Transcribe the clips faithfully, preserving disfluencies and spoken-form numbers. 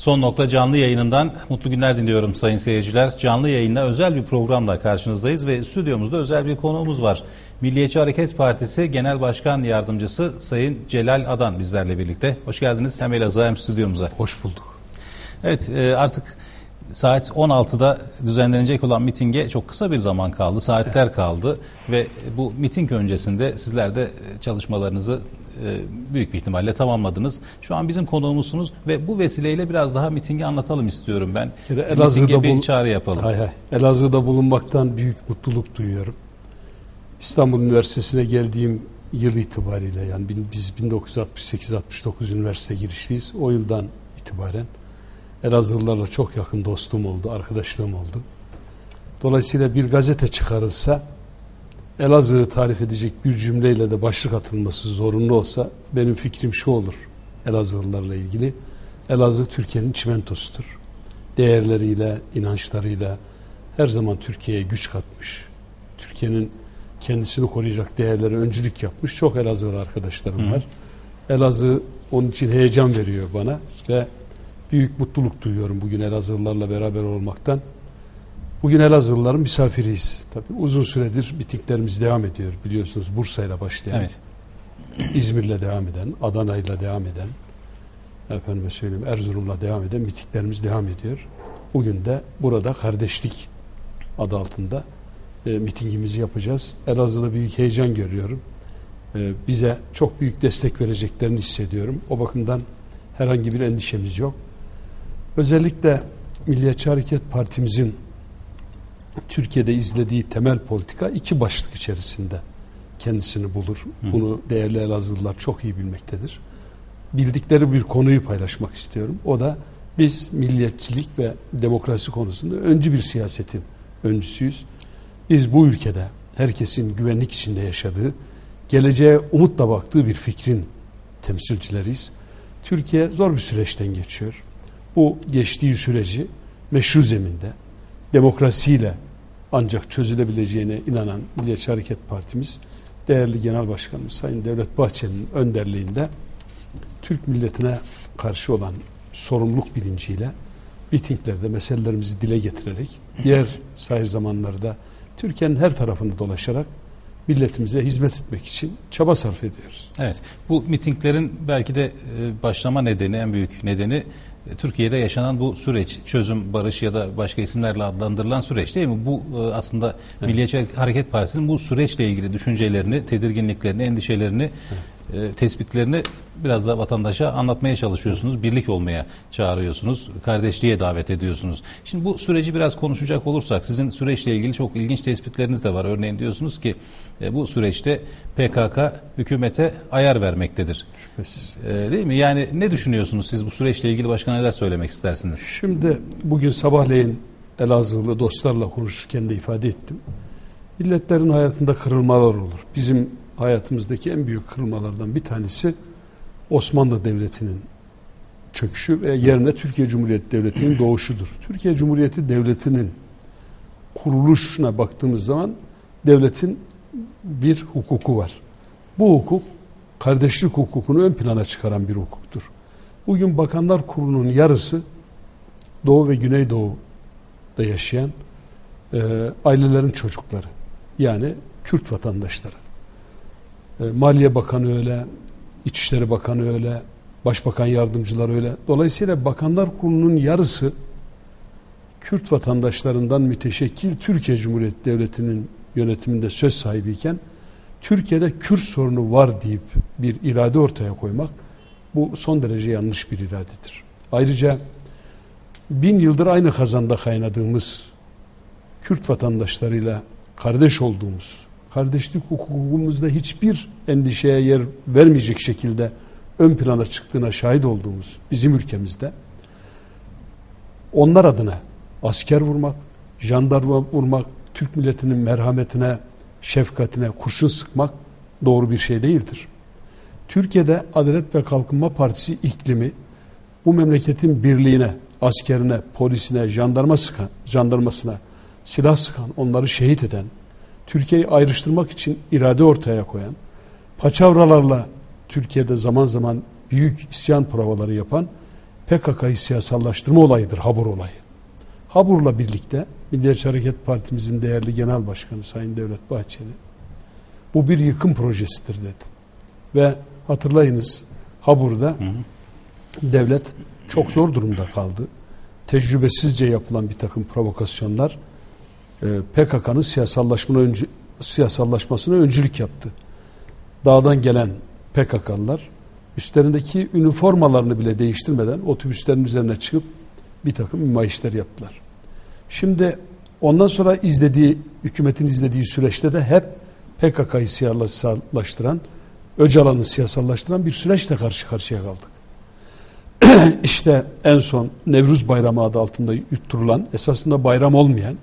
Son Nokta canlı yayınından mutlu günler diliyorum sayın seyirciler. Canlı yayında özel bir programla karşınızdayız ve stüdyomuzda özel bir konuğumuz var. Milliyetçi Hareket Partisi Genel Başkan Yardımcısı Sayın Celal Adan bizlerle birlikte. Hoş geldiniz hem Elazığ'a hem stüdyomuza. Hoş bulduk. Evet, artık saat on altıda düzenlenecek olan mitinge çok kısa bir zaman kaldı, saatler kaldı ve bu miting öncesinde sizler de çalışmalarınızı büyük bir ihtimalle tamamladınız. Şu an bizim konuğumuzsunuz ve bu vesileyle biraz daha mitingi anlatalım istiyorum ben. Mitinge bir çağrı yapalım. Hay hay. Elazığ'da bulunmaktan büyük mutluluk duyuyorum. İstanbul Üniversitesi'ne geldiğim yıl itibariyle, yani biz bin dokuz yüz altmış sekiz altmış dokuz üniversite girişliyiz. O yıldan itibaren Elazığlılarla çok yakın dostluğum oldu, arkadaşlığım oldu. Dolayısıyla bir gazete çıkarılsa Elazığ'ı tarif edecek bir cümleyle de başlık atılması zorunlu olsa benim fikrim şu olur Elazığlılarla ilgili. Elazığ Türkiye'nin çimentosudur. Değerleriyle, inançlarıyla her zaman Türkiye'ye güç katmış. Türkiye'nin kendisini koruyacak değerlere öncülük yapmış çok Elazığlı arkadaşlarım var. Hı. Elazığ onun için heyecan veriyor bana ve büyük mutluluk duyuyorum bugün Elazığlılarla beraber olmaktan. Bugün Elazığlıların misafiriyiz. Tabii uzun süredir mitinglerimiz devam ediyor. Biliyorsunuz Bursa'yla başlayan, evet. İzmir'le devam eden, Adana'yla devam eden, efendime söyleyeyim Erzurum'la devam eden mitinglerimiz devam ediyor. Bugün de burada kardeşlik adı altında e, mitingimizi yapacağız. Elazığ'da büyük heyecan görüyorum. E, bize çok büyük destek vereceklerini hissediyorum. O bakımdan herhangi bir endişemiz yok. Özellikle Milliyetçi Hareket Partimizin Türkiye'de izlediği temel politika iki başlık içerisinde kendisini bulur. Hı. Bunu değerli Elazığlılar çok iyi bilmektedir. Bildikleri bir konuyu paylaşmak istiyorum. O da biz milliyetçilik ve demokrasi konusunda öncü bir siyasetin öncüsüyüz. Biz bu ülkede herkesin güvenlik içinde yaşadığı, geleceğe umutla baktığı bir fikrin temsilcileriyiz. Türkiye zor bir süreçten geçiyor. Bu geçtiği süreci meşru zeminde, demokrasiyle ancak çözülebileceğine inanan Milliyetçi Hareket Partimiz, değerli Genel Başkanımız Sayın Devlet Bahçeli'nin önderliğinde Türk milletine karşı olan sorumluluk bilinciyle mitinglerde meselelerimizi dile getirerek, diğer sahir zamanlarda Türkiye'nin her tarafını dolaşarak milletimize hizmet etmek için çaba sarf ediyoruz. Evet, bu mitinglerin belki de başlama nedeni, en büyük nedeni Türkiye'de yaşanan bu süreç, çözüm, barış ya da başka isimlerle adlandırılan süreç değil mi? Bu aslında evet. Milliyetçi Hareket Partisi'nin bu süreçle ilgili düşüncelerini, tedirginliklerini, endişelerini, evet. e, tespitlerini biraz da vatandaşa anlatmaya çalışıyorsunuz. Birlik olmaya çağırıyorsunuz, kardeşliğe davet ediyorsunuz. Şimdi bu süreci biraz konuşacak olursak, sizin süreçle ilgili çok ilginç tespitleriniz de var. Örneğin diyorsunuz ki e, bu süreçte P K K hükümete ayar vermektedir. Şüphesiz. E, değil mi? Yani ne düşünüyorsunuz siz bu süreçle ilgili, başka neler söylemek istersiniz? Şimdi bugün sabahleyin Elazığlı dostlarla konuşurken de ifade ettim. Milletlerin hayatında kırılmalar olur. Bizim hayatımızdaki en büyük kırılmalardan bir tanesi Osmanlı Devleti'nin çöküşü ve yerine Türkiye Cumhuriyeti Devleti'nin doğuşudur. Türkiye Cumhuriyeti Devleti'nin kuruluşuna baktığımız zaman devletin bir hukuku var. Bu hukuk kardeşlik hukukunu ön plana çıkaran bir hukuktur. Bugün Bakanlar Kurulu'nun yarısı Doğu ve Güneydoğu'da yaşayan e, ailelerin çocukları. Yani Kürt vatandaşları. E, Maliye Bakanı öyle, İçişleri Bakanı öyle, Başbakan Yardımcıları öyle. Dolayısıyla Bakanlar Kurulu'nun yarısı Kürt vatandaşlarından müteşekkil Türkiye Cumhuriyeti Devleti'nin yönetiminde söz sahibiyken Türkiye'de Kürt sorunu var deyip bir irade ortaya koymak, bu son derece yanlış bir iradedir. Ayrıca bin yıldır aynı kazanda kaynadığımız Kürt vatandaşlarıyla kardeş olduğumuz, kardeşlik hukukumuzda hiçbir endişeye yer vermeyecek şekilde ön plana çıktığına şahit olduğumuz bizim ülkemizde onlar adına asker vurmak, jandarma vurmak, Türk milletinin merhametine, şefkatine kurşun sıkmak doğru bir şey değildir. Türkiye'de Adalet ve Kalkınma Partisi iklimi bu memleketin birliğine, askerine, polisine, jandarma sıkan, jandarmasına silah sıkan, onları şehit eden, Türkiye'yi ayrıştırmak için irade ortaya koyan, paçavralarla Türkiye'de zaman zaman büyük isyan provaları yapan P K K'yı siyasallaştırma olayıdır, Habur olayı. Habur'la birlikte Milliyetçi Hareket Partimizin değerli Genel Başkanı Sayın Devlet Bahçeli, bu bir yıkım projesidir dedi. Ve hatırlayınız, Habur'da hı hı. devlet çok zor durumda kaldı. Tecrübesizce yapılan bir takım provokasyonlar e, P K K'nın siyasallaşmasına, öncü, siyasallaşmasına öncülük yaptı. Dağdan gelen P K K'lılar üstlerindeki üniformalarını bile değiştirmeden otobüslerin üzerine çıkıp bir takım nümayişler yaptılar. Şimdi ondan sonra izlediği, hükümetin izlediği süreçte de hep P K K'yı siyasallaştıran, Öcalan'ı siyasallaştıran bir süreçle karşı karşıya kaldık. İşte en son Nevruz Bayramı adı altında yutturulan, esasında bayram olmayan,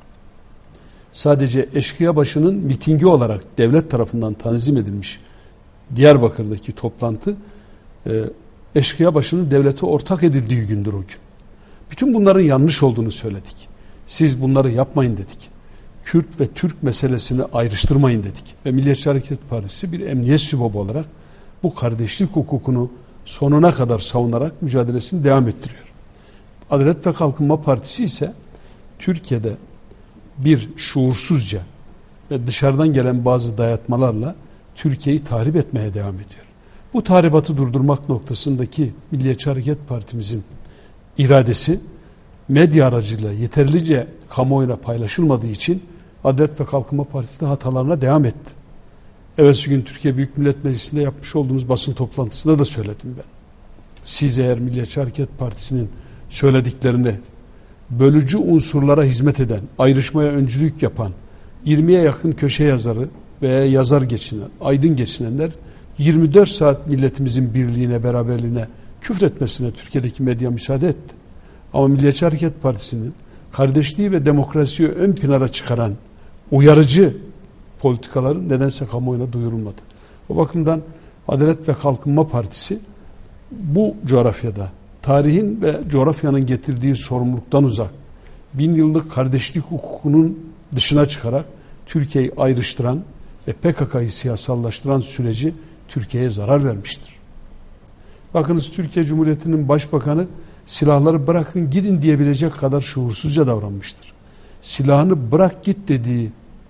sadece Eşkıyabaşı'nın mitingi olarak devlet tarafından tanzim edilmiş Diyarbakır'daki toplantı, Eşkıyabaşı'nın devlete ortak edildiği gündür o gün. Bütün bunların yanlış olduğunu söyledik. Siz bunları yapmayın dedik. Kürt ve Türk meselesini ayrıştırmayın dedik. Ve Milliyetçi Hareket Partisi bir emniyet sübabı olarak bu kardeşlik hukukunu sonuna kadar savunarak mücadelesini devam ettiriyor. Adalet ve Kalkınma Partisi ise Türkiye'de bir şuursuzca ve dışarıdan gelen bazı dayatmalarla Türkiye'yi tahrip etmeye devam ediyor. Bu tahribatı durdurmak noktasındaki Milliyetçi Hareket Partimizin iradesi medya aracılığıyla yeterlice kamuoyuna paylaşılmadığı için Adalet ve Kalkınma Partisi de hatalarına devam etti. Evvelsi gün Türkiye Büyük Millet Meclisi'nde yapmış olduğumuz basın toplantısında da söyledim ben. Siz eğer Milliyetçi Hareket Partisi'nin söylediklerini bölücü unsurlara hizmet eden, ayrışmaya öncülük yapan yirmiye yakın köşe yazarı veya yazar geçinen, aydın geçinenler yirmi dört saat milletimizin birliğine, beraberliğine, küfretmesine Türkiye'deki medya müsaade etti. Ama Milliyetçi Hareket Partisi'nin kardeşliği ve demokrasiyi ön plana çıkaran uyarıcı politikaları nedense kamuoyuna duyurulmadı. O bakımdan Adalet ve Kalkınma Partisi bu coğrafyada tarihin ve coğrafyanın getirdiği sorumluluktan uzak, bin yıllık kardeşlik hukukunun dışına çıkarak Türkiye'yi ayrıştıran ve P K K'yı siyasallaştıran süreci Türkiye'ye zarar vermiştir. Bakınız, Türkiye Cumhuriyeti'nin Başbakanı silahları bırakın gidin diyebilecek kadar şuursuzca davranmıştır. Silahını bırak git dediği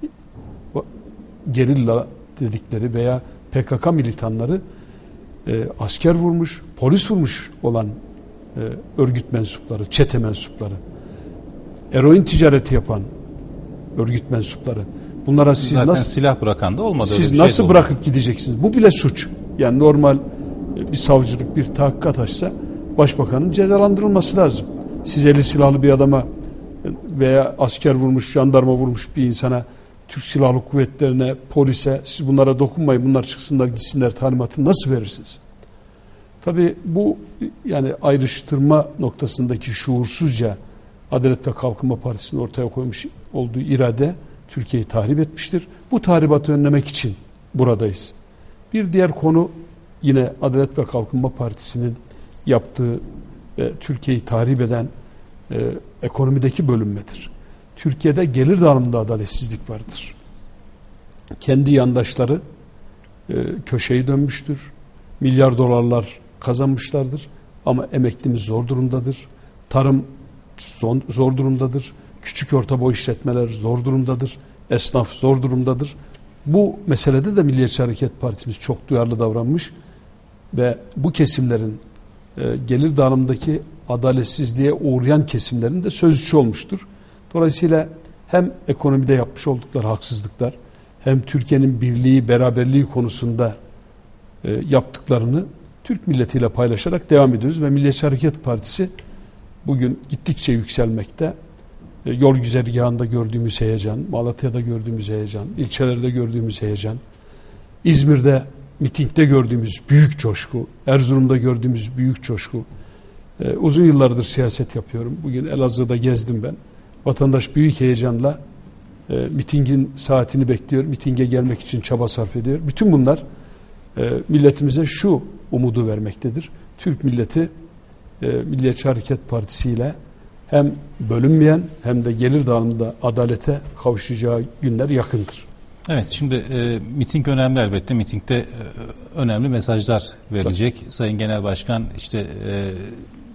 gerilla dedikleri veya P K K militanları e, asker vurmuş, polis vurmuş olan e, örgüt mensupları, çete mensupları, eroin ticareti yapan örgüt mensupları. Bunlara siz zaten nasıl silah bırakan da olmadı. Siz bir nasıl şey bırakıp gideceksiniz? Bu bile suç. Yani normal bir savcılık bir tahkik açsa başbakanın cezalandırılması lazım. Siz eli silahlı bir adama veya asker vurmuş, jandarma vurmuş bir insana, Türk Silahlı Kuvvetlerine, polise siz bunlara dokunmayın, bunlar çıksınlar gitsinler talimatını nasıl verirsiniz? Tabii bu yani ayrıştırma noktasındaki şuursuzca Adalet ve Kalkınma Partisi'nin ortaya koymuş olduğu irade Türkiye'yi tahrip etmiştir. Bu tahribatı önlemek için buradayız. Bir diğer konu yine Adalet ve Kalkınma Partisi'nin yaptığı ve Türkiye'yi tahrip eden e, ekonomideki bölünmedir. Türkiye'de gelir dağılımında adaletsizlik vardır. Kendi yandaşları e, köşeyi dönmüştür. Milyar dolarlar kazanmışlardır. Ama emeklimiz zor durumdadır. Tarım zor, zor durumdadır. Küçük orta boy işletmeler zor durumdadır. Esnaf zor durumdadır. Bu meselede de Milliyetçi Hareket Partimiz çok duyarlı davranmış ve bu kesimlerin e, gelir dağılımındaki adaletsizliğe uğrayan kesimlerin de sözcüsü olmuştur. Dolayısıyla hem ekonomide yapmış oldukları haksızlıklar hem Türkiye'nin birliği, beraberliği konusunda e, yaptıklarını Türk milletiyle paylaşarak devam ediyoruz ve Milliyetçi Hareket Partisi bugün gittikçe yükselmekte. E, yol güzergahında gördüğümüz heyecan, Malatya'da gördüğümüz heyecan, ilçelerde gördüğümüz heyecan, İzmir'de mitingde gördüğümüz büyük coşku, Erzurum'da gördüğümüz büyük coşku. E, uzun yıllardır siyaset yapıyorum. Bugün Elazığ'da gezdim ben. Vatandaş büyük heyecanla e, mitingin saatini bekliyor, mitinge gelmek için çaba sarf ediyor. Bütün bunlar e, milletimize şu umudu vermektedir. Türk milleti e, Milliyetçi Hareket Partisi ile hem bölünmeyen hem de gelir dağılımında adalete kavuşacağı günler yakındır. Evet, şimdi e, miting önemli elbette. Mitingde e, önemli mesajlar verilecek. Tabii. Sayın Genel Başkan işte e,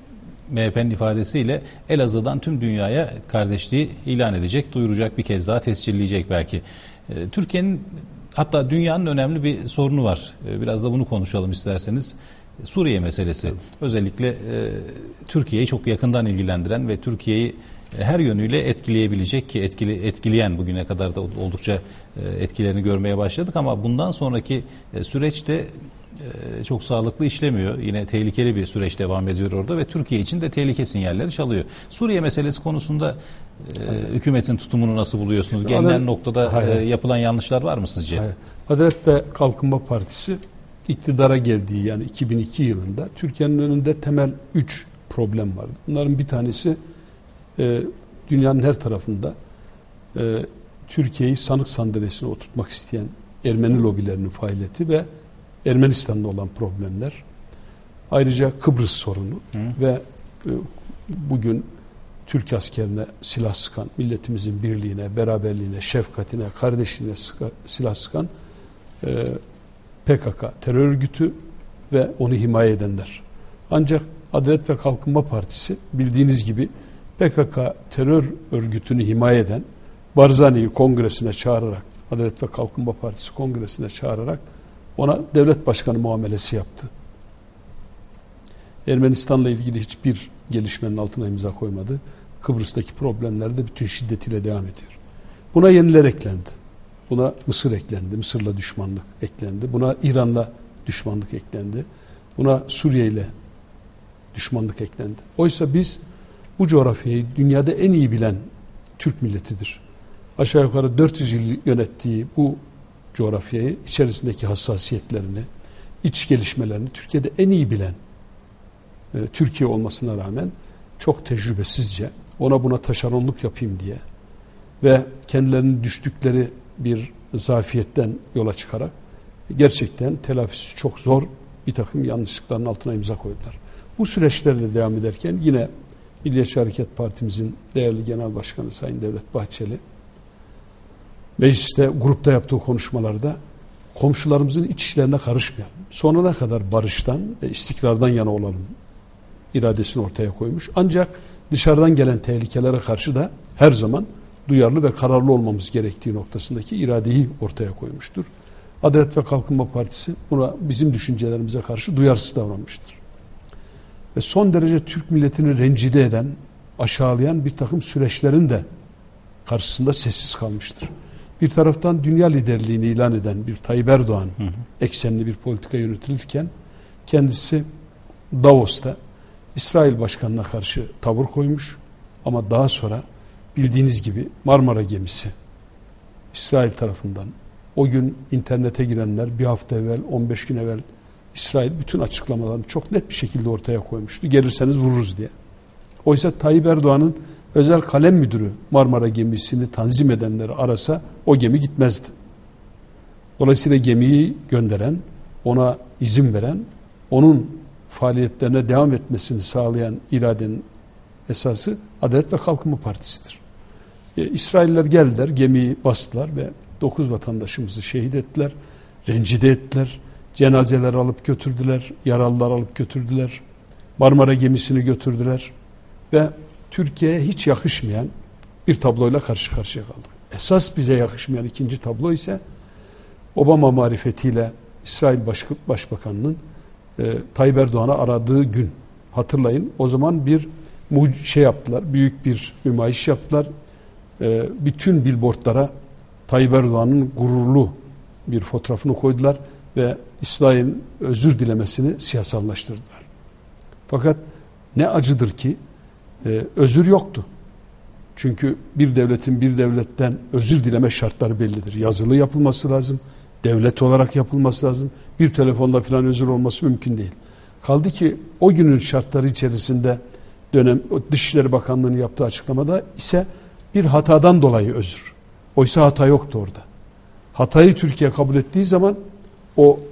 M H P'nin ifadesiyle Elazığ'dan tüm dünyaya kardeşliği ilan edecek, duyuracak, bir kez daha tescilleyecek belki. Türkiye'nin, hatta dünyanın önemli bir sorunu var. Biraz da bunu konuşalım isterseniz. Suriye meselesi. Evet. Özellikle e, Türkiye'yi çok yakından ilgilendiren ve Türkiye'yi e, her yönüyle etkileyebilecek, ki etkili etkileyen, bugüne kadar da oldukça e, etkilerini görmeye başladık, ama bundan sonraki e, süreçte e, çok sağlıklı işlemiyor. Yine tehlikeli bir süreç devam ediyor orada ve Türkiye için de tehlike sinyalleri çalıyor. Suriye meselesi konusunda e, hükümetin tutumunu nasıl buluyorsunuz? Gelinen Adalet, noktada e, yapılan yanlışlar var mı sizce? Hayır. Adalet ve Kalkınma Partisi iktidara geldiği, yani iki bin iki yılında Türkiye'nin önünde temel üç problem vardı. Bunların bir tanesi e, dünyanın her tarafında e, Türkiye'yi sanık sandalyesine oturtmak isteyen Ermeni lobilerinin faaliyeti ve Ermenistan'da olan problemler. Ayrıca Kıbrıs sorunu Hı. ve e, bugün Türk askerine silah sıkan, milletimizin birliğine, beraberliğine, şefkatine, kardeşliğine sıka, silah sıkan e, P K K terör örgütü ve onu himaye edenler. Ancak Adalet ve Kalkınma Partisi bildiğiniz gibi P K K terör örgütünü himaye eden Barzani'yi kongresine çağırarak, Adalet ve Kalkınma Partisi kongresine çağırarak ona devlet başkanı muamelesi yaptı. Ermenistan'la ilgili hiçbir gelişmenin altına imza koymadı. Kıbrıs'taki problemler de bütün şiddetiyle devam ediyor. Buna yeniler eklendi. Buna Mısır eklendi. Mısır'la düşmanlık eklendi. Buna İran'la düşmanlık eklendi. Buna Suriye ile düşmanlık eklendi. Oysa biz bu coğrafyayı dünyada en iyi bilen Türk milletidir. Aşağı yukarı dört yüz yıl yönettiği bu coğrafyayı, içerisindeki hassasiyetlerini, iç gelişmelerini Türkiye'de en iyi bilen e, Türkiye olmasına rağmen çok tecrübesizce, ona buna taşeronluk yapayım diye ve kendilerinin düştükleri bir zafiyetten yola çıkarak gerçekten telafisi çok zor bir takım yanlışlıkların altına imza koydular. Bu süreçlerle devam ederken yine Milliyetçi Hareket Partimizin değerli Genel Başkanı Sayın Devlet Bahçeli mecliste, grupta yaptığı konuşmalarda komşularımızın iç işlerine karışmayalım, sonuna kadar barıştan ve istikrardan yana olalım iradesini ortaya koymuş. Ancak dışarıdan gelen tehlikelere karşı da her zaman duyarlı ve kararlı olmamız gerektiği noktasındaki iradeyi ortaya koymuştur. Adalet ve Kalkınma Partisi buna, bizim düşüncelerimize karşı duyarsız davranmıştır. Ve son derece Türk milletini rencide eden, aşağılayan bir takım süreçlerin de karşısında sessiz kalmıştır. Bir taraftan dünya liderliğini ilan eden bir Tayyip Erdoğan hı hı. eksenli bir politika yönetilirken kendisi Davos'ta İsrail Başkanı'na karşı tavır koymuş, ama daha sonra bildiğiniz gibi Marmara gemisi İsrail tarafından, o gün internete girenler bir hafta evvel, on beş gün evvel İsrail bütün açıklamalarını çok net bir şekilde ortaya koymuştu. Gelirseniz vururuz diye. Oysa Tayyip Erdoğan'ın özel kalem müdürü Marmara gemisini tanzim edenleri arasa o gemi gitmezdi. Dolayısıyla gemiyi gönderen, ona izin veren, onun faaliyetlerine devam etmesini sağlayan iradenin esası Adalet ve Kalkınma Partisi'dir. E, İsrailler geldiler, gemiyi bastılar ve dokuz vatandaşımızı şehit ettiler, rencide ettiler, cenazeleri alıp götürdüler, yaralılar alıp götürdüler, Marmara gemisini götürdüler ve Türkiye'ye hiç yakışmayan bir tabloyla karşı karşıya kaldık. Esas bize yakışmayan ikinci tablo ise Obama marifetiyle İsrail Baş Başbakanı'nın e, Tayyip Erdoğan'ı aradığı gün. Hatırlayın, o zaman bir şey yaptılar, büyük bir nümayiş yaptılar. E, bütün billboardlara Tayyip Erdoğan'ın gururlu bir fotoğrafını koydular ve İsrail'in özür dilemesini siyasallaştırdılar. Fakat ne acıdır ki e, özür yoktu. Çünkü bir devletin bir devletten özür dileme şartları bellidir. Yazılı yapılması lazım, devlet olarak yapılması lazım. Bir telefonla falan özür olması mümkün değil. Kaldı ki o günün şartları içerisinde dönem Dışişleri Bakanlığı'nın yaptığı açıklamada ise bir hatadan dolayı özür. Oysa hata yoktu orada. Hatayı Türkiye kabul ettiği zaman o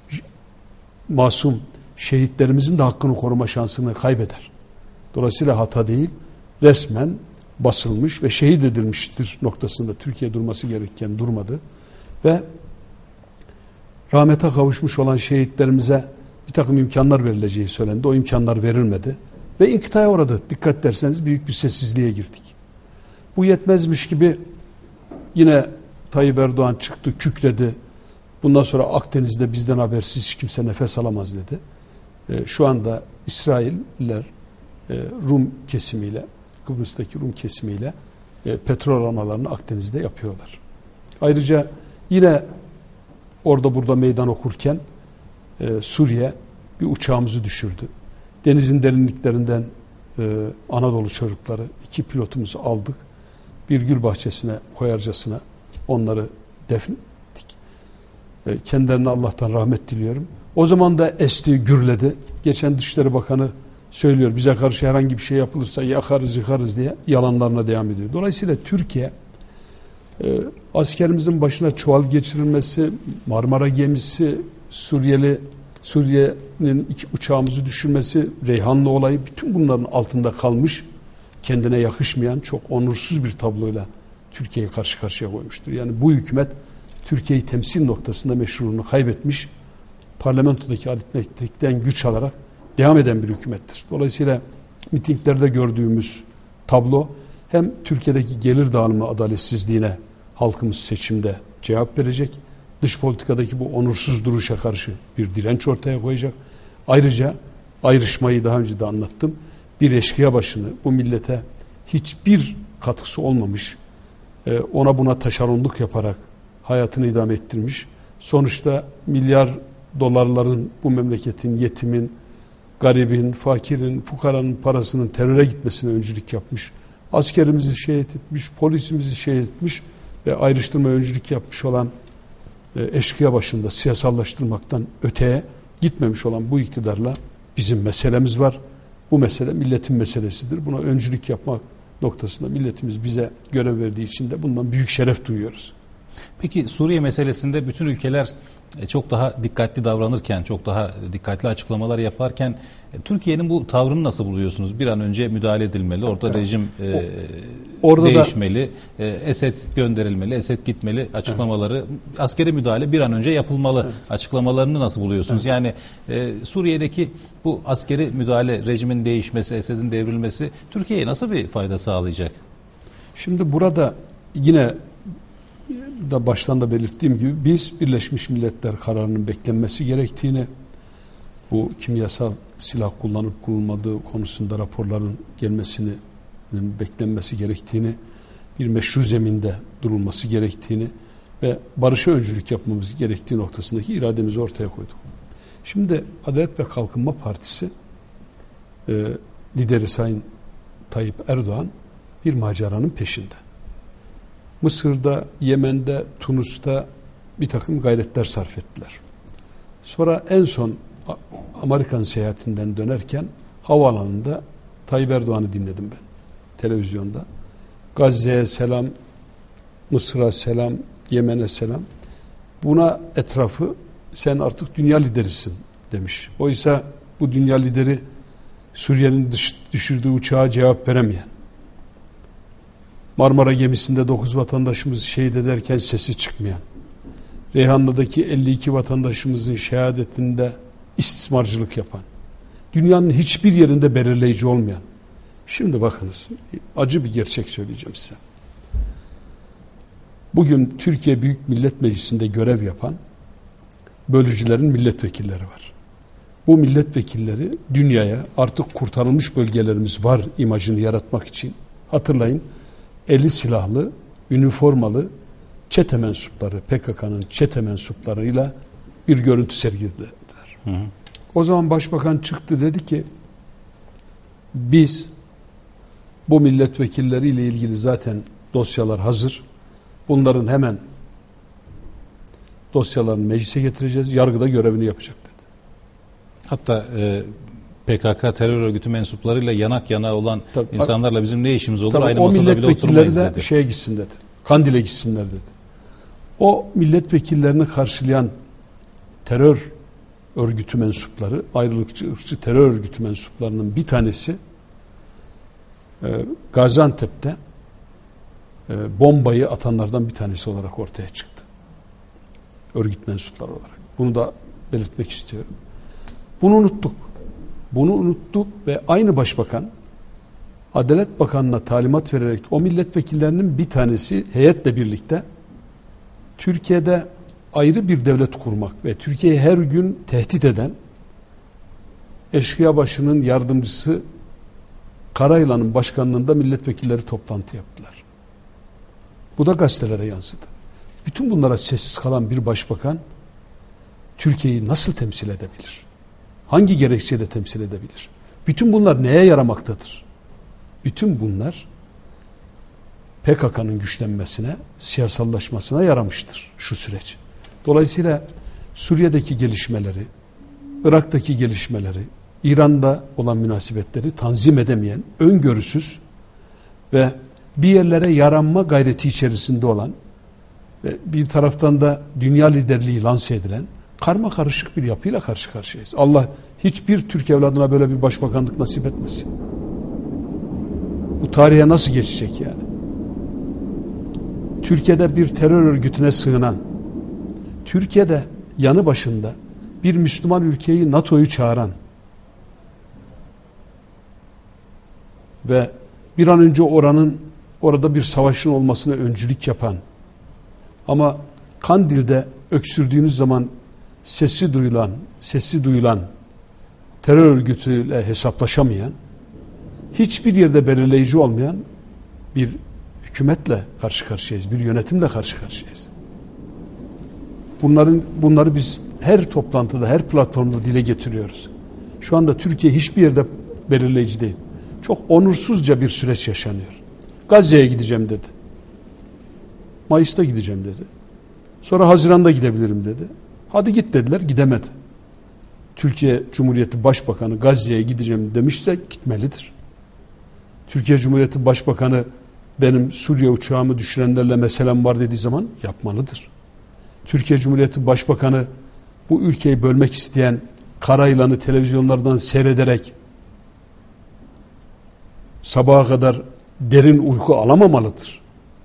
masum şehitlerimizin de hakkını koruma şansını kaybeder. Dolayısıyla hata değil, resmen basılmış ve şehit edilmiştir noktasında Türkiye durması gerekirken durmadı. Ve rahmete kavuşmuş olan şehitlerimize bir takım imkanlar verileceği söylendi. O imkanlar verilmedi. Ve inkıtaya uğradı. Dikkat derseniz büyük bir sessizliğe girdik. Bu yetmezmiş gibi yine Tayyip Erdoğan çıktı, kükredi. Bundan sonra Akdeniz'de bizden habersiz hiç kimse nefes alamaz dedi. E, şu anda İsrailler e, Rum kesimiyle, Kıbrıs'taki Rum kesimiyle e, petrol aramalarını Akdeniz'de yapıyorlar. Ayrıca yine orada burada meydan okurken e, Suriye bir uçağımızı düşürdü. Denizin derinliklerinden e, Anadolu çocukları, iki pilotumuzu aldık. Bir gül bahçesine koyarcasına onları defnettik. E, kendilerine Allah'tan rahmet diliyorum. O zaman da esti, gürledi. Geçen Dışişleri Bakanı söylüyor, bize karşı herhangi bir şey yapılırsa yakarız, yıkarız diye yalanlarına devam ediyor. Dolayısıyla Türkiye e, askerimizin başına çuval geçirilmesi, Marmara gemisi, Suriyeli Suriye'nin iki uçağımızı düşürmesi, Reyhanlı olayı, bütün bunların altında kalmış, kendine yakışmayan, çok onursuz bir tabloyla Türkiye'yi karşı karşıya koymuştur. Yani bu hükümet Türkiye'yi temsil noktasında meşruluğunu kaybetmiş, parlamentodaki aritmetikten güç alarak devam eden bir hükümettir. Dolayısıyla mitinglerde gördüğümüz tablo hem Türkiye'deki gelir dağılımı adaletsizliğine halkımız seçimde cevap verecek, dış politikadaki bu onursuz duruşa karşı bir direnç ortaya koyacak. Ayrıca ayrışmayı daha önce de anlattım. Bir eşkıya başını bu millete hiçbir katkısı olmamış, ona buna taşeronluk yaparak hayatını idame ettirmiş. Sonuçta milyar dolarların bu memleketin, yetimin, garibin, fakirin, fukaranın parasının teröre gitmesine öncülük yapmış. Askerimizi şehit etmiş, polisimizi şehit etmiş ve ayrıştırma öncülük yapmış olan eşkıya başında siyasallaştırmaktan öteye gitmemiş olan bu iktidarla bizim meselemiz var. Bu mesele milletin meselesidir. Buna öncülük yapmak noktasında milletimiz bize görev verdiği için de bundan büyük şeref duyuyoruz. Peki Suriye meselesinde bütün ülkeler çok daha dikkatli davranırken, çok daha dikkatli açıklamalar yaparken Türkiye'nin bu tavrını nasıl buluyorsunuz? Bir an önce müdahale edilmeli, orada evet. rejim e, orada değişmeli, da, e, Esed gönderilmeli, Esed gitmeli açıklamaları, evet. askeri müdahale bir an önce yapılmalı evet. açıklamalarını nasıl buluyorsunuz? Evet. Yani e, Suriye'deki bu askeri müdahale, rejimin değişmesi, Esed'in devrilmesi Türkiye'ye nasıl bir fayda sağlayacak? Şimdi burada yine da baştan da belirttiğim gibi biz Birleşmiş Milletler kararının beklenmesi gerektiğini, bu kimyasal silah kullanıp kullanılmadığı konusunda raporların gelmesinin beklenmesi gerektiğini, bir meşru zeminde durulması gerektiğini ve barışa öncülük yapmamız gerektiği noktasındaki irademizi ortaya koyduk. Şimdi Adalet ve Kalkınma Partisi e, lideri Sayın Tayyip Erdoğan bir maceranın peşinde. Mısır'da, Yemen'de, Tunus'ta bir takım gayretler sarf ettiler. Sonra en son Amerikan seyahatinden dönerken havaalanında Tayyip Erdoğan'ı dinledim ben televizyonda. Gazze'ye selam, Mısır'a selam, Yemen'e selam. Buna etrafı sen artık dünya liderisin demiş. Oysa bu dünya lideri Suriye'nin düşürdüğü uçağa cevap veremeyen, Marmara gemisinde dokuz vatandaşımızı şehit ederken sesi çıkmayan, Reyhanlı'daki elli iki vatandaşımızın şehadetinde istismarcılık yapan, dünyanın hiçbir yerinde belirleyici olmayan. Şimdi bakınız, acı bir gerçek söyleyeceğim size. Bugün Türkiye Büyük Millet Meclisi'nde görev yapan bölücülerin milletvekilleri var. Bu milletvekilleri dünyaya artık kurtarılmış bölgelerimiz var imajını yaratmak için, hatırlayın, eli silahlı, üniformalı çete mensupları, P K K'nın çete mensuplarıyla bir görüntü sergilediler. Hı hı. O zaman Başbakan çıktı, dedi ki biz bu milletvekilleriyle ilgili zaten dosyalar hazır. Bunların hemen dosyalarını meclise getireceğiz. Yargıda görevini yapacak dedi. Hatta e, P K K terör örgütü mensuplarıyla yanak yana olan tabii, insanlarla bizim ne işimiz olur? Tabii, aynı masada bile oturmayız dedi. O şeye gitsin dedi. Kandil'e gitsinler dedi. O milletvekillerini karşılayan terör örgütü mensupları, ayrılıkçı, ırkçı terör örgütü mensuplarının bir tanesi e, Gaziantep'te e, bombayı atanlardan bir tanesi olarak ortaya çıktı. Örgüt mensupları olarak. Bunu da belirtmek istiyorum. Bunu unuttuk. Bunu unuttu ve aynı başbakan Adalet Bakanı'na talimat vererek o milletvekillerinin bir tanesi heyetle birlikte Türkiye'de ayrı bir devlet kurmak ve Türkiye'yi her gün tehdit eden Eşkıyabaşı'nın yardımcısı Karayılan'ın başkanlığında milletvekilleri toplantı yaptılar. Bu da gazetelere yansıdı. Bütün bunlara sessiz kalan bir başbakan Türkiye'yi nasıl temsil edebilir? Hangi gerekçeyle temsil edebilir? Bütün bunlar neye yaramaktadır? Bütün bunlar P K K'nın güçlenmesine, siyasallaşmasına yaramıştır şu süreç. Dolayısıyla Suriye'deki gelişmeleri, Irak'taki gelişmeleri, İran'da olan münasebetleri tanzim edemeyen, öngörüsüz ve bir yerlere yaranma gayreti içerisinde olan ve bir taraftan da dünya liderliği lanse edilen karma karışık bir yapıyla karşı karşıyayız. Allah hiçbir Türk evladına böyle bir başbakanlık nasip etmesin. Bu tarihe nasıl geçecek yani? Türkiye'de bir terör örgütüne sığınan, Türkiye'de yanı başında bir Müslüman ülkeyi NATO'yu çağıran ve bir an önce oranın orada bir savaşın olmasına öncülük yapan ama Kandil'de öksürdüğünüz zaman sesi duyulan, sesi duyulan terör örgütüyle hesaplaşamayan, hiçbir yerde belirleyici olmayan bir hükümetle karşı karşıyayız, bir yönetimle karşı karşıyayız. Bunların bunları biz her toplantıda, her platformda dile getiriyoruz. Şu anda Türkiye hiçbir yerde belirleyici değil. Çok onursuzca bir süreç yaşanıyor. Gazze'ye gideceğim dedi. Mayıs'ta gideceğim dedi. Sonra Haziran'da gidebilirim dedi. Hadi git dediler, gidemedi. Türkiye Cumhuriyeti Başbakanı Gazze'ye gideceğim demişse gitmelidir. Türkiye Cumhuriyeti Başbakanı benim Suriye uçağımı düşürenlerle meselem var dediği zaman yapmalıdır. Türkiye Cumhuriyeti Başbakanı bu ülkeyi bölmek isteyen Karayılan'ı televizyonlardan seyrederek sabaha kadar derin uyku alamamalıdır.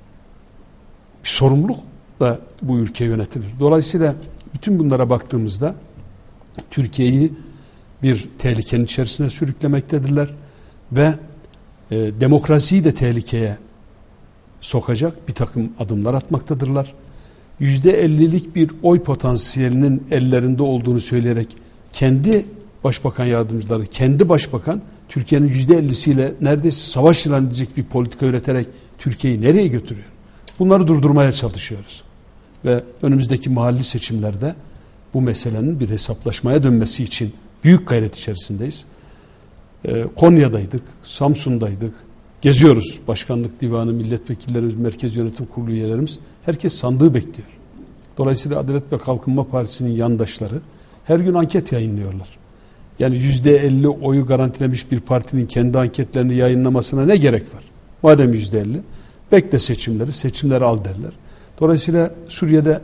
Bir sorumluluk da bu ülke yönetilir. Dolayısıyla bütün bunlara baktığımızda Türkiye'yi bir tehlikenin içerisine sürüklemektedirler ve e, demokrasiyi de tehlikeye sokacak bir takım adımlar atmaktadırlar. Yüzde ellilik bir oy potansiyelinin ellerinde olduğunu söyleyerek kendi başbakan yardımcıları, kendi başbakan Türkiye'nin yüzde ellisiyle neredeyse savaş ilan edecek bir politika üreterek Türkiye'yi nereye götürüyor? Bunları durdurmaya çalışıyoruz. Ve önümüzdeki mahalli seçimlerde bu meselenin bir hesaplaşmaya dönmesi için büyük gayret içerisindeyiz. Ee, Konya'daydık, Samsun'daydık. Geziyoruz. Başkanlık Divanı, milletvekillerimiz, Merkez Yönetim Kurulu üyelerimiz. Herkes sandığı bekliyor. Dolayısıyla Adalet ve Kalkınma Partisi'nin yandaşları her gün anket yayınlıyorlar. Yani yüzde elli oyu garantilemiş bir partinin kendi anketlerini yayınlamasına ne gerek var? Madem yüzde elli, bekle seçimleri, seçimleri al derler. Dolayısıyla Suriye'de,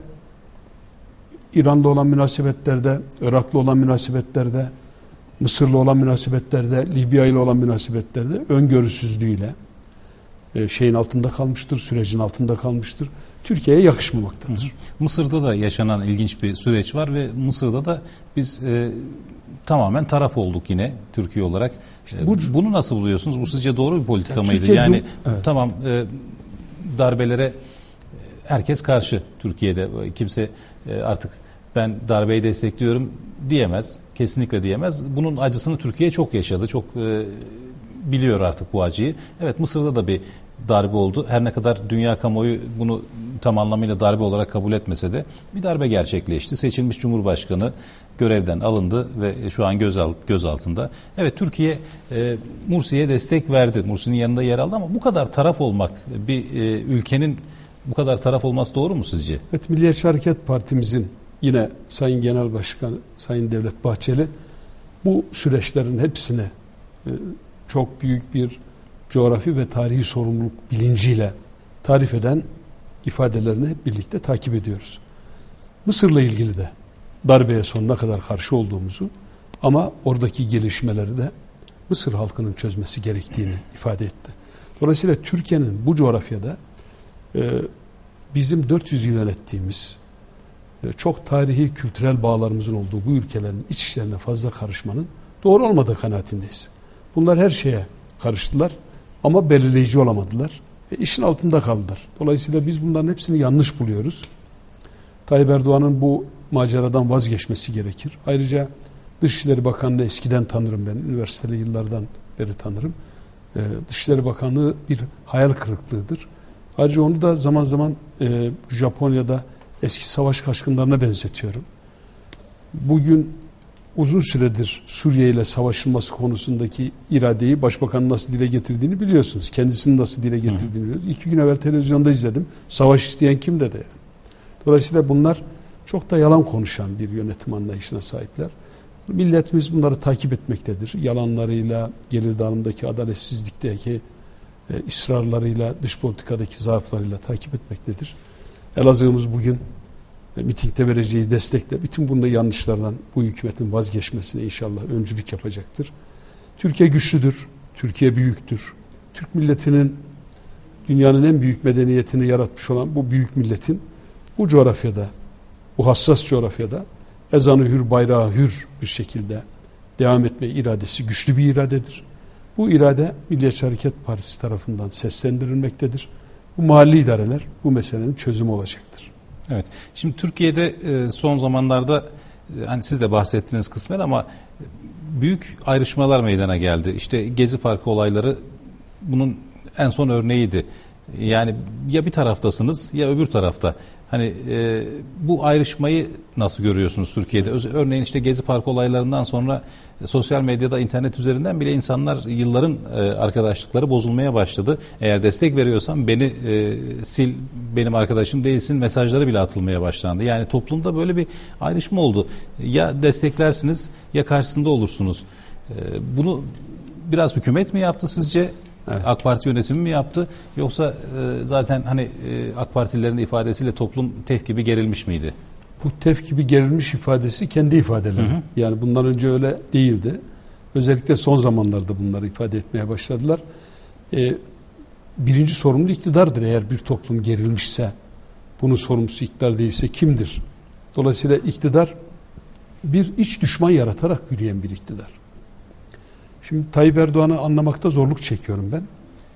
İran'la olan münasebetlerde, Irak'la olan münasebetlerde, Mısır'la olan münasebetlerde, Libya ile olan münasebetlerde öngörüsüzlüğüyle e, şeyin altında kalmıştır, sürecin altında kalmıştır. Türkiye'ye yakışmamaktadır. Hı hı. Mısır'da da yaşanan ilginç bir süreç var ve Mısır'da da biz e, tamamen taraf olduk yine Türkiye olarak. İşte bu, bunu nasıl buluyorsunuz? Bu sizce doğru bir politika yani mıydı? Türkiye, yani evet. Tamam e, darbelere herkes karşı Türkiye'de. Kimse e, artık ben darbeyi destekliyorum diyemez. Kesinlikle diyemez. Bunun acısını Türkiye çok yaşadı. Çok e, biliyor artık bu acıyı. Evet, Mısır'da da bir darbe oldu. Her ne kadar dünya kamuoyu bunu tam anlamıyla darbe olarak kabul etmese de bir darbe gerçekleşti. Seçilmiş Cumhurbaşkanı görevden alındı ve şu an gözalt, gözaltında. Evet, Türkiye e, Mursi'ye destek verdi. Mursi'nin yanında yer aldı ama bu kadar taraf olmak, bir e, ülkenin bu kadar taraf olması doğru mu sizce? Evet, Milliyetçi Hareket Partimizin yine Sayın Genel Başkanı Sayın Devlet Bahçeli bu süreçlerin hepsine e, çok büyük bir coğrafi ve tarihi sorumluluk bilinciyle tarif eden ifadelerini hep birlikte takip ediyoruz. Mısır'la ilgili de darbeye sonuna kadar karşı olduğumuzu ama oradaki gelişmeleri de Mısır halkının çözmesi gerektiğini ifade etti. Dolayısıyla Türkiye'nin bu coğrafyada e, bizim dört yüz yıl yönettiğimiz e, çok tarihi kültürel bağlarımızın olduğu bu ülkelerin iç işlerine fazla karışmanın doğru olmadığı kanaatindeyiz. Bunlar her şeye karıştılar ama belirleyici olamadılar. E, işin altında kaldılar. Dolayısıyla biz bunların hepsini yanlış buluyoruz. Tayyip Erdoğan'ın bu maceradan vazgeçmesi gerekir. Ayrıca Dışişleri Bakanlığı eskiden tanırım ben. Üniversiteli yıllardan beri tanırım. Ee, Dışişleri Bakanlığı bir hayal kırıklığıdır. Ayrıca onu da zaman zaman e, Japonya'da eski savaş kaçkınlarına benzetiyorum. Bugün uzun süredir Suriye ile savaşılması konusundaki iradeyi Başbakanın nasıl dile getirdiğini biliyorsunuz. Kendisinin nasıl dile getirdiğini biliyoruz. İki gün evvel televizyonda izledim. Savaş isteyen kim dedi. Yani. Dolayısıyla bunlar çok da yalan konuşan bir yönetim anlayışına sahipler. Milletimiz bunları takip etmektedir. Yalanlarıyla, gelir dağılımındaki adaletsizlikteki e, ısrarlarıyla, dış politikadaki zaaflarıyla takip etmektedir. Elazığ'ımız bugün e, mitingde vereceği destekle bütün bunun yanlışlardan bu hükümetin vazgeçmesine inşallah öncülük yapacaktır. Türkiye güçlüdür, Türkiye büyüktür. Türk milletinin dünyanın en büyük medeniyetini yaratmış olan bu büyük milletin bu coğrafyada, bu hassas coğrafyada ezanı hür, bayrağı hür bir şekilde devam etme iradesi güçlü bir iradedir. Bu irade Milliyetçi Hareket Partisi tarafından seslendirilmektedir. Bu mahalli idareler bu meselenin çözümü olacaktır. Evet. Şimdi Türkiye'de son zamanlarda hani siz de bahsettiniz kısmen ama büyük ayrışmalar meydana geldi. İşte Gezi Parkı olayları bunun en son örneğiydi. Yani ya bir taraftasınız ya öbür tarafta. Hani e, bu ayrışmayı nasıl görüyorsunuz Türkiye'de? Örneğin işte Gezi Parkı olaylarından sonra e, sosyal medyada, internet üzerinden bile insanlar yılların e, arkadaşlıkları bozulmaya başladı. Eğer destek veriyorsan beni e, sil, benim arkadaşım değilsin mesajları bile atılmaya başlandı. Yani toplumda böyle bir ayrışma oldu. Ya desteklersiniz ya karşısında olursunuz. E, bunu biraz hükümet mi yaptı sizce? Evet. AK Parti yönetimi mi yaptı yoksa e, zaten hani e, AK Partililerin ifadesiyle toplum tef gibi gerilmiş miydi? Bu tef gibi gerilmiş ifadesi kendi ifadeleri. Hı hı. Yani bundan önce öyle değildi. Özellikle son zamanlarda bunları ifade etmeye başladılar. E, birinci sorumlu iktidardır. Eğer bir toplum gerilmişse, bunun sorumlusu iktidar değilse kimdir? Dolayısıyla iktidar bir iç düşman yaratarak yürüyen bir iktidar. Şimdi Tayyip Erdoğan'ı anlamakta zorluk çekiyorum ben.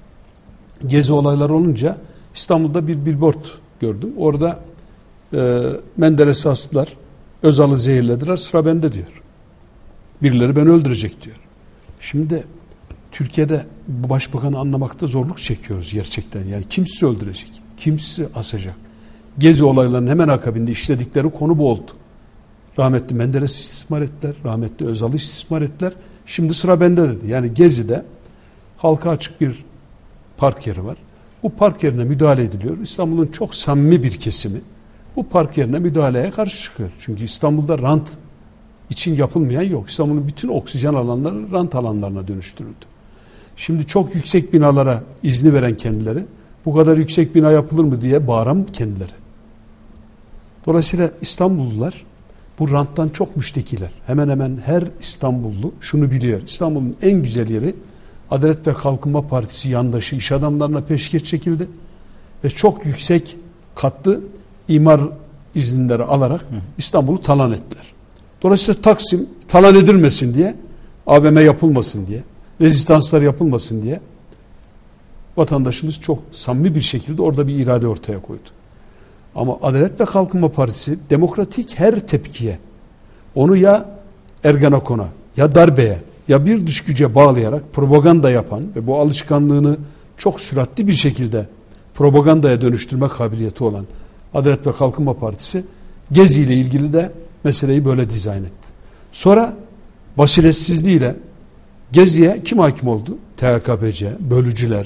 Gezi olayları olunca İstanbul'da bir billboard gördüm. Orada e, Menderes'i astılar, Özal'ı zehirlediler, sıra bende diyor. Birileri beni öldürecek diyor. Şimdi Türkiye'de bu başbakanı anlamakta zorluk çekiyoruz gerçekten. Yani kim sizi öldürecek, kim sizi asacak? Gezi olaylarının hemen akabinde işledikleri konu bu oldu. Rahmetli Menderes'i istismar ettiler, rahmetli Özal'ı istismar ettiler. Şimdi sıra bende dedi. Yani Gezi'de halka açık bir park yeri var. Bu park yerine müdahale ediliyor. İstanbul'un çok samimi bir kesimi bu park yerine müdahaleye karşı çıkıyor. Çünkü İstanbul'da rant için yapılmayan yok. İstanbul'un bütün oksijen alanları rant alanlarına dönüştürüldü. Şimdi çok yüksek binalara izni veren kendileri, bu kadar yüksek bina yapılır mı diye bağıran kendileri. Dolayısıyla İstanbullular bu ranttan çok müştekiler. Hemen hemen her İstanbullu şunu biliyor. İstanbul'un en güzel yeri Adalet ve Kalkınma Partisi yandaşı iş adamlarına peşkeş çekildi. Ve çok yüksek katlı imar izinleri alarak İstanbul'u talan ettiler. Dolayısıyla Taksim talan edilmesin diye, A V M yapılmasın diye, rezistanslar yapılmasın diye vatandaşımız çok samimi bir şekilde orada bir irade ortaya koydu. Ama Adalet ve Kalkınma Partisi demokratik her tepkiye, onu ya Ergenekon'a ya darbeye ya bir dış güce bağlayarak propaganda yapan ve bu alışkanlığını çok süratli bir şekilde propagandaya dönüştürme kabiliyeti olan Adalet ve Kalkınma Partisi Gezi ile ilgili de meseleyi böyle dizayn etti. Sonra basiretsizliğiyle Gezi'ye kim hakim oldu? T H K P C, bölücüler,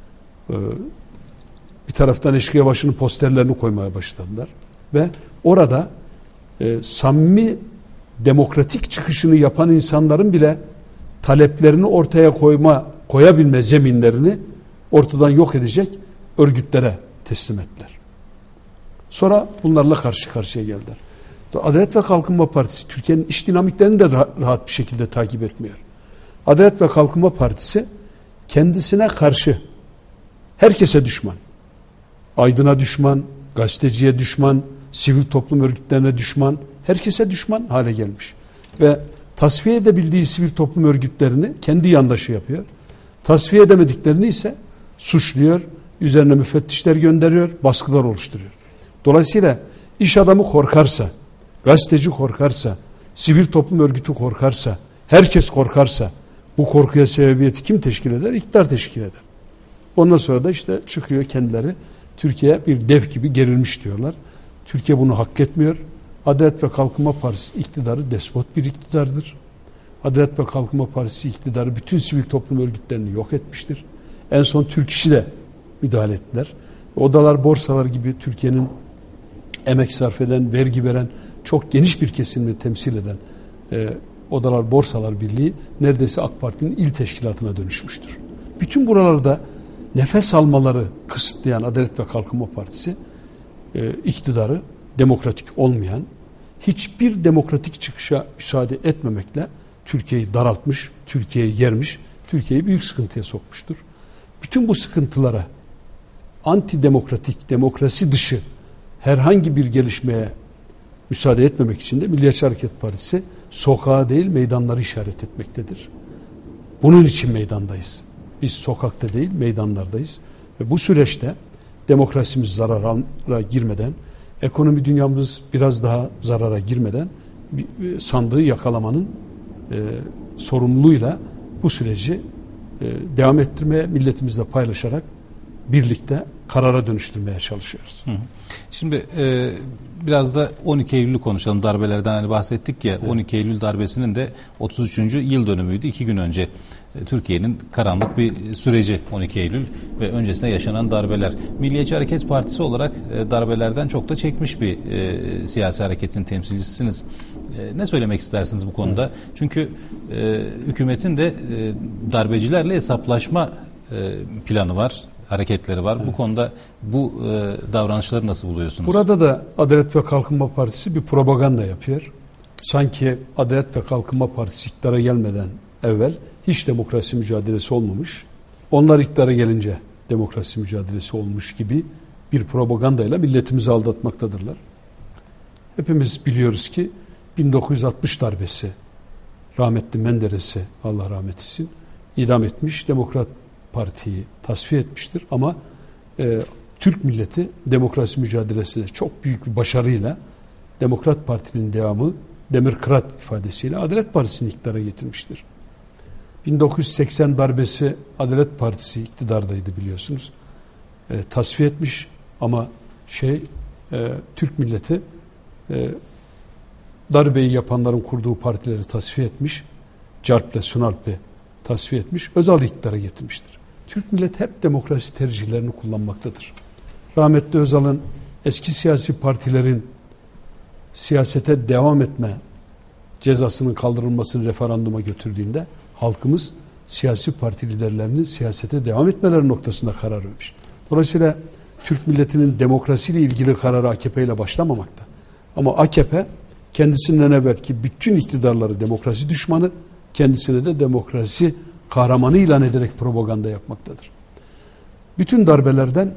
bir taraftan eşkıya başının posterlerini koymaya başladılar. Ve orada e, samimi demokratik çıkışını yapan insanların bile taleplerini ortaya koyma, koyabilme zeminlerini ortadan yok edecek örgütlere teslim ettiler. Sonra bunlarla karşı karşıya geldiler. Adalet ve Kalkınma Partisi Türkiye'nin iş dinamiklerini de rahat bir şekilde takip etmiyor. Adalet ve Kalkınma Partisi kendisine karşı herkese düşman. Aydına düşman, gazeteciye düşman, sivil toplum örgütlerine düşman, herkese düşman hale gelmiş. Ve tasfiye edebildiği sivil toplum örgütlerini kendi yandaşı yapıyor. Tasfiye edemediklerini ise suçluyor, üzerine müfettişler gönderiyor, baskılar oluşturuyor. Dolayısıyla iş adamı korkarsa, gazeteci korkarsa, sivil toplum örgütü korkarsa, herkes korkarsa bu korkuya sebebiyeti kim teşkil eder? İktidar teşkil eder. Ondan sonra da işte çıkıyor kendileri Türkiye bir dev gibi gerilmiş diyorlar. Türkiye bunu hak etmiyor. Adalet ve Kalkınma Partisi iktidarı despot bir iktidardır. Adalet ve Kalkınma Partisi iktidarı bütün sivil toplum örgütlerini yok etmiştir. En son Türk İş'i de müdahale ettiler. Odalar, borsalar gibi Türkiye'nin emek sarf eden, vergi veren, çok geniş bir kesimini temsil eden e, Odalar, Borsalar Birliği neredeyse AK Parti'nin il teşkilatına dönüşmüştür. Bütün buralarda nefes almaları kısıtlayan Adalet ve Kalkınma Partisi e, iktidarı demokratik olmayan, hiçbir demokratik çıkışa müsaade etmemekle Türkiye'yi daraltmış, Türkiye'yi yermiş, Türkiye'yi büyük sıkıntıya sokmuştur. Bütün bu sıkıntılara antidemokratik, demokrasi dışı herhangi bir gelişmeye müsaade etmemek için de Milliyetçi Hareket Partisi sokağa değil meydanları işaret etmektedir. Bunun için meydandayız. Biz sokakta değil meydanlardayız. Ve bu süreçte demokrasimiz zarara girmeden, ekonomi dünyamız biraz daha zarara girmeden sandığı yakalamanın e, sorumluluğuyla bu süreci e, devam ettirmeye, milletimizle paylaşarak birlikte karara dönüştürmeye çalışıyoruz. Hı hı. Şimdi e, biraz da on iki Eylül'ü konuşalım. Darbelerden hani bahsettik ya. Evet. on iki Eylül darbesinin de otuz üçüncü yıl dönümüydü. İki gün önce e, Türkiye'nin karanlık bir süreci on iki Eylül ve öncesinde yaşanan darbeler. Milliyetçi Hareket Partisi olarak e, darbelerden çok da çekmiş bir e, siyasi hareketin temsilcisiniz. E, ne söylemek istersiniz bu konuda? Evet. Çünkü e, hükümetin de e, darbecilerle hesaplaşma e, planı var. Hareketleri var. Evet. Bu konuda bu e, davranışları nasıl buluyorsunuz? Burada da Adalet ve Kalkınma Partisi bir propaganda yapıyor. Sanki Adalet ve Kalkınma Partisi iktidara gelmeden evvel hiç demokrasi mücadelesi olmamış. Onlar iktidara gelince demokrasi mücadelesi olmuş gibi bir propagandayla milletimizi aldatmaktadırlar. Hepimiz biliyoruz ki bin dokuz yüz altmış darbesi, rahmetli Menderes'i Allah rahmet etsin idam etmiş, Demokrat Parti'yi tasfiye etmiştir ama e, Türk milleti demokrasi mücadelesine çok büyük bir başarıyla Demokrat Parti'nin devamı Demirkırat ifadesiyle Adalet Partisi'ni iktidara getirmiştir. bin dokuz yüz seksen darbesi Adalet Partisi iktidardaydı biliyorsunuz. E, tasfiye etmiş ama şey e, Türk milleti e, darbeyi yapanların kurduğu partileri tasfiye etmiş. CARP'le, SUNALP'i tasfiye etmiş. Özal iktidara getirmiştir. Türk milleti hep demokrasi tercihlerini kullanmaktadır. Rahmetli Özal'ın eski siyasi partilerin siyasete devam etme cezasının kaldırılmasını referanduma götürdüğünde halkımız siyasi parti liderlerinin siyasete devam etmeleri noktasında karar vermiş. Dolayısıyla Türk milletinin demokrasiyle ilgili kararı A K P ile başlamamakta. Ama A K P kendisinden evvelki bütün iktidarları demokrasi düşmanı, kendisine de demokrasi kahramanı ilan ederek propaganda yapmaktadır. Bütün darbelerden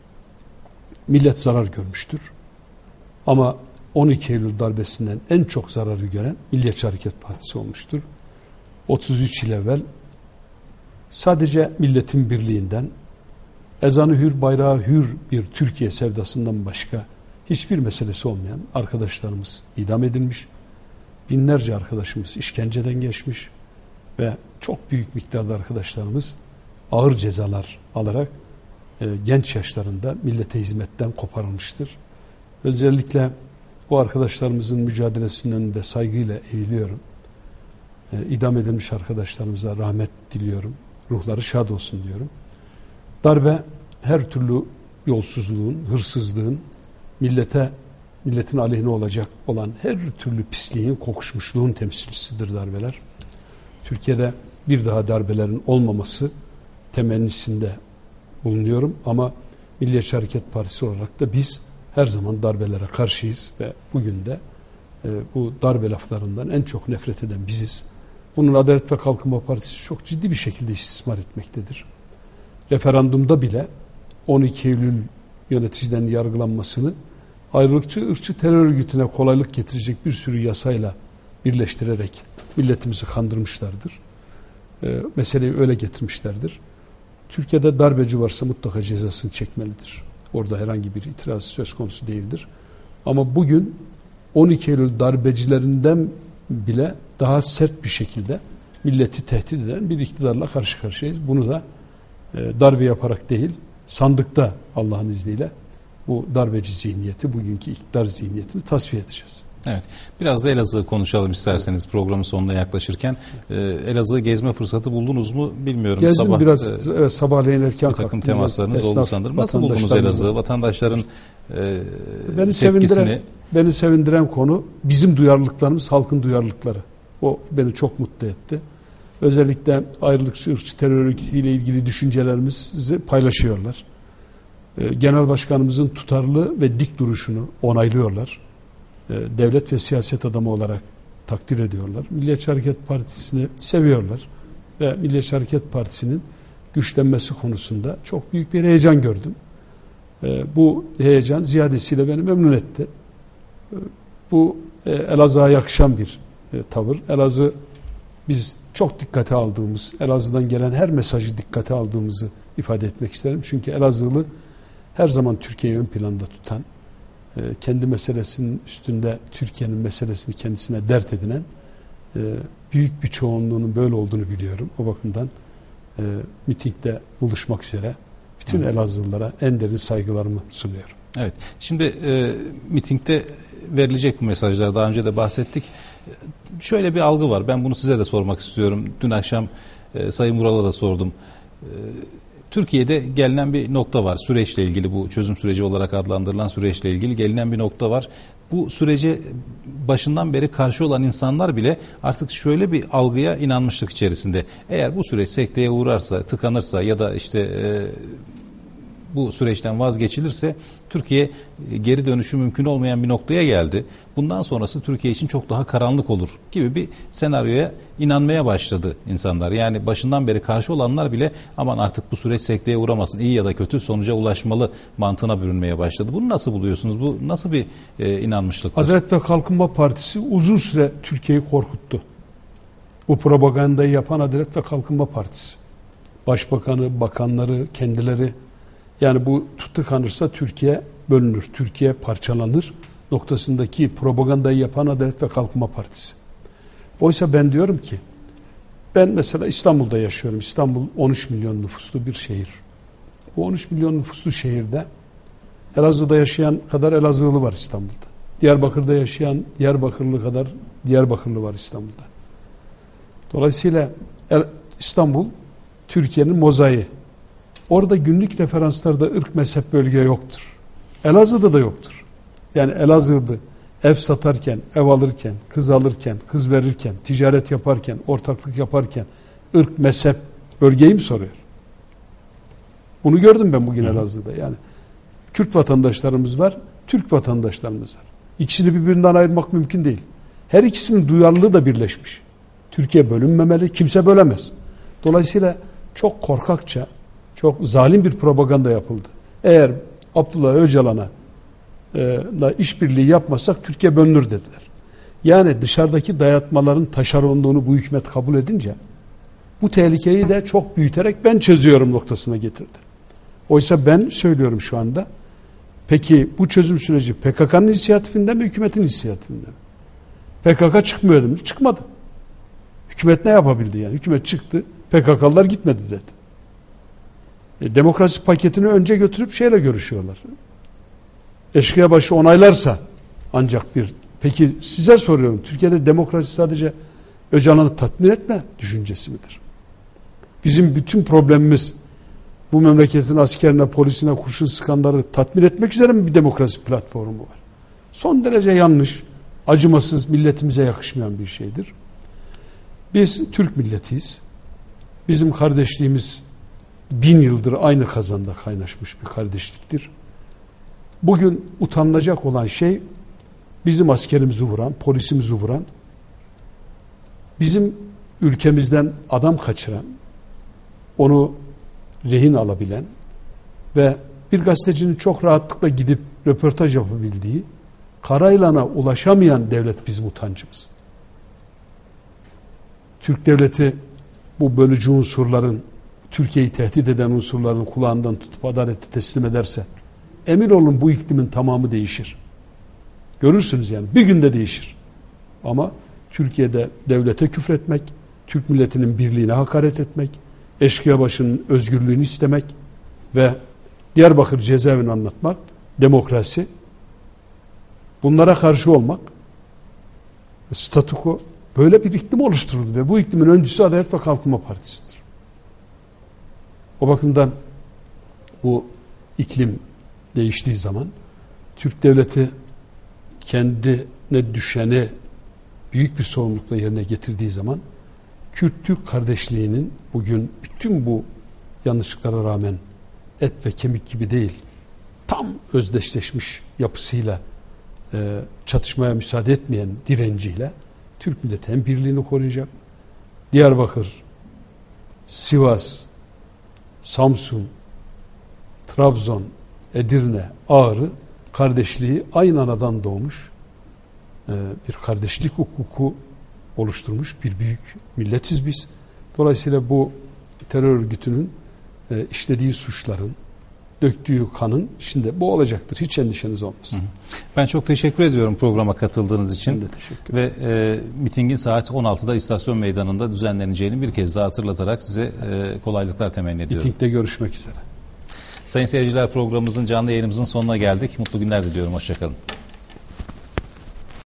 millet zarar görmüştür. Ama on iki Eylül darbesinden en çok zararı gören Milliyetçi Hareket Partisi olmuştur. otuz üç yıl evvel sadece milletin birliğinden, ezanı hür, bayrağı hür bir Türkiye sevdasından başka hiçbir meselesi olmayan arkadaşlarımız idam edilmiş, binlerce arkadaşımız işkenceden geçmiş ve çok büyük miktarda arkadaşlarımız ağır cezalar alarak e, genç yaşlarında millete hizmetten koparılmıştır. Özellikle o arkadaşlarımızın mücadelesinin önünde saygıyla eğiliyorum. E, idam edilmiş arkadaşlarımıza rahmet diliyorum. Ruhları şad olsun diyorum. Darbe her türlü yolsuzluğun, hırsızlığın, millete, milletin aleyhine olacak olan her türlü pisliğin, kokuşmuşluğun temsilcisidir darbeler. Türkiye'de bir daha darbelerin olmaması temennisinde bulunuyorum ama Milliyetçi Hareket Partisi olarak da biz her zaman darbelere karşıyız ve bugün de e, bu darbe laflarından en çok nefret eden biziz. Bunun Adalet ve Kalkınma Partisi çok ciddi bir şekilde istismar etmektedir. Referandumda bile on iki Eylül yöneticilerin yargılanmasını ayrılıkçı, ırkçı terör örgütüne kolaylık getirecek bir sürü yasayla birleştirerek milletimizi kandırmışlardır. E, meseleyi öyle getirmişlerdir. Türkiye'de darbeci varsa mutlaka cezasını çekmelidir. Orada herhangi bir itiraz söz konusu değildir. Ama bugün on iki Eylül darbecilerinden bile daha sert bir şekilde milleti tehdit eden bir iktidarla karşı karşıyayız. Bunu da e, darbe yaparak değil, sandıkta Allah'ın izniyle bu darbeci zihniyeti, bugünkü iktidar zihniyetini tasfiye edeceğiz. Evet. Biraz da Elazığ'ı konuşalım isterseniz, evet, programın sonuna yaklaşırken. Ee, Elazığ'ı gezme fırsatı buldunuz mu bilmiyorum. Gezdim Sabah, biraz, e, evet, sabahleyin erken bir takım kalktım. temaslarınız Esnaf, oldu sanırım. Nasıl buldunuz Elazığ'ı? Vatandaşların e, beni sevindiren, beni sevindiren konu bizim duyarlılıklarımız, halkın duyarlılıkları. O beni çok mutlu etti. Özellikle ayrılıkçı, ırkçı terör örgütüyle ilgili düşüncelerimizi paylaşıyorlar. Ee, Genel Başkanımızın tutarlı ve dik duruşunu onaylıyorlar. Ee, devlet ve siyaset adamı olarak takdir ediyorlar. Milliyetçi Hareket Partisi'ni seviyorlar. Ve Milliyetçi Hareket Partisi'nin güçlenmesi konusunda çok büyük bir heyecan gördüm. Ee, bu heyecan ziyadesiyle beni memnun etti. Ee, bu e, Elazığ'a yakışan bir e, tavır. Elazığ, biz çok dikkate aldığımız, Elazığ'dan gelen her mesajı dikkate aldığımızı ifade etmek isterim. Çünkü Elazığlı her zaman Türkiye'yi ön planda tutan, kendi meselesinin üstünde Türkiye'nin meselesini kendisine dert edinen büyük bir çoğunluğunun böyle olduğunu biliyorum. O bakımdan mitingde buluşmak üzere bütün Elazığlılara en derin saygılarımı sunuyorum. Evet. Şimdi e, mitingde verilecek bu mesajlar, daha önce de bahsettik. Şöyle bir algı var. Ben bunu size de sormak istiyorum. Dün akşam e, Sayın Vural'a da sordum. E, Türkiye'de gelinen bir nokta var. Süreçle ilgili, bu çözüm süreci olarak adlandırılan süreçle ilgili gelinen bir nokta var. Bu sürece başından beri karşı olan insanlar bile artık şöyle bir algıya inanmışlık içerisinde. Eğer bu süreç sekteye uğrarsa, tıkanırsa ya da işte e, bu süreçten vazgeçilirse Türkiye geri dönüşü mümkün olmayan bir noktaya geldi. Bundan sonrası Türkiye için çok daha karanlık olur gibi bir senaryoya inanmaya başladı insanlar. Yani başından beri karşı olanlar bile aman artık bu süreç sekteye uğramasın, iyi ya da kötü sonuca ulaşmalı mantığına bürünmeye başladı. Bunu nasıl buluyorsunuz? Bu nasıl bir e, inanmışlıktır? Adalet ve Kalkınma Partisi uzun süre Türkiye'yi korkuttu. Bu propagandayı yapan Adalet ve Kalkınma Partisi. Başbakanı, bakanları, kendileri, yani bu tıkanırsa Türkiye bölünür, Türkiye parçalanır noktasındaki propagandayı yapan Adalet ve Kalkınma Partisi. Oysa ben diyorum ki, ben mesela İstanbul'da yaşıyorum. İstanbul on üç milyon nüfuslu bir şehir. Bu on üç milyon nüfuslu şehirde Elazığ'da yaşayan kadar Elazığlı var İstanbul'da. Diyarbakır'da yaşayan Diyarbakırlı kadar Diyarbakırlı var İstanbul'da. Dolayısıyla İstanbul Türkiye'nin mozaiği. Orada günlük referanslarda ırk, mezhep, bölge yoktur. Elazığ'da da yoktur. Yani Elazığ'da ev satarken, ev alırken, kız alırken, kız verirken, ticaret yaparken, ortaklık yaparken ırk, mezhep, bölgeyi mi soruyor? Bunu gördüm ben bugün Elazığ'da. Yani Kürt vatandaşlarımız var, Türk vatandaşlarımız var. İkisini birbirinden ayırmak mümkün değil. Her ikisinin duyarlılığı da birleşmiş. Türkiye bölünmemeli, kimse bölemez. Dolayısıyla çok korkakça, çok zalim bir propaganda yapıldı. Eğer Abdullah Öcalan'a e, işbirliği yapmasak Türkiye bölünür dediler. Yani dışarıdaki dayatmaların taşeronluğunu bu hükümet kabul edince bu tehlikeyi de çok büyüterek ben çözüyorum noktasına getirdi. Oysa ben söylüyorum şu anda, peki bu çözüm süreci P K K'nın inisiyatifinde mi, hükümetin inisiyatifinde mi? P K K çıkmıyor dedi mi? Çıkmadı. Hükümet ne yapabildi yani? Hükümet çıktı, P K K'lılar gitmedi dedi. E, demokrasi paketini önce götürüp şeyle görüşüyorlar. Eşkıyabaşı onaylarsa ancak bir... Peki size soruyorum, Türkiye'de demokrasi sadece Öcalan'ı tatmin etme düşüncesi midir? Bizim bütün problemimiz bu memleketin askerine, polisine kurşun sıkanları tatmin etmek üzere mi bir demokrasi platformu var? Son derece yanlış, acımasız, milletimize yakışmayan bir şeydir. Biz Türk milletiyiz. Bizim kardeşliğimiz bin yıldır aynı kazanda kaynaşmış bir kardeşliktir. Bugün utanılacak olan şey bizim askerimizi vuran, polisimizi vuran, bizim ülkemizden adam kaçıran, onu rehin alabilen ve bir gazetecinin çok rahatlıkla gidip röportaj yapabildiği, karayılana ulaşamayan devlet bizim utancımız. Türk devleti bu bölücü unsurların, Türkiye'yi tehdit eden unsurların kulağından tutup adaleti teslim ederse, emin olun bu iklimin tamamı değişir. Görürsünüz yani, bir günde değişir. Ama Türkiye'de devlete küfretmek, Türk milletinin birliğine hakaret etmek, eşkıyabaşının özgürlüğünü istemek ve Diyarbakır cezaevini anlatmak, demokrasi, bunlara karşı olmak, statüko, böyle bir iklim oluşturuldu ve bu iklimin öncüsü Adalet ve Kalkınma Partisi'dir. O bakımdan bu iklim değiştiği zaman Türk devleti kendine düşeni büyük bir sorumlulukla yerine getirdiği zaman Kürt-Türk kardeşliğinin bugün bütün bu yanlışlıklara rağmen et ve kemik gibi değil, tam özdeşleşmiş yapısıyla, e, çatışmaya müsaade etmeyen direnciyle Türk milleti hem birliğini koruyacak, Diyarbakır, Sivas, Samsun, Trabzon, Edirne, Ağrı kardeşliği aynı anadan doğmuş e, bir kardeşlik hukuku oluşturmuş bir büyük milletiz biz. Dolayısıyla bu terör örgütünün e, işlediği suçların, döktüğü kanın içinde bu olacaktır. Hiç endişeniz olmasın. Ben çok teşekkür ediyorum programa katıldığınız için. Ben de teşekkür ederim. Ve e, mitingin saat on altıda istasyon meydanında düzenleneceğini bir kez daha hatırlatarak size e, kolaylıklar temenni ediyorum. Mitingde görüşmek üzere. Sayın seyirciler, programımızın, canlı yayınımızın sonuna geldik. Mutlu günler diliyorum. Hoşçakalın.